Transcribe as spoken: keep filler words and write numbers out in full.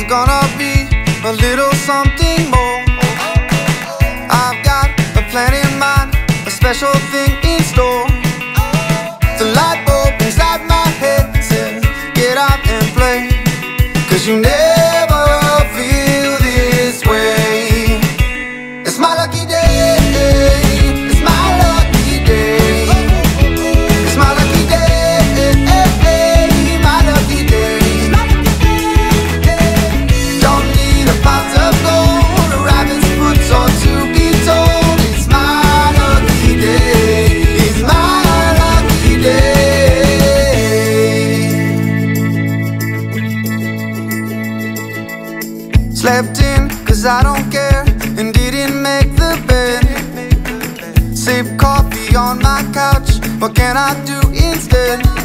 gonna be a little something more. I've got a plan in mind, a special thing in store. The light bulb inside my head says, get out and play, 'cause you never feel this way. It's my lucky day, it's my lucky day, it's my lucky day, my lucky day. Don't need a pot of gold, a rabbit's foot or to be told. It's my lucky day, it's my lucky day. Slept in 'cause I don't care, and didn't make the bed. Sip coffee on my couch, what can I do instead?